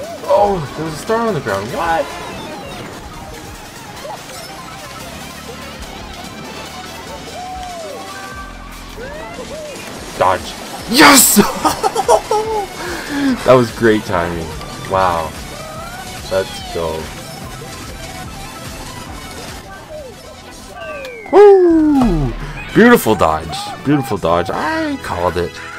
Oh, there's a star on the ground. What? Dodge. Yes! That was great timing. Wow. Let's go. Woo! Beautiful dodge. Beautiful dodge. I called it.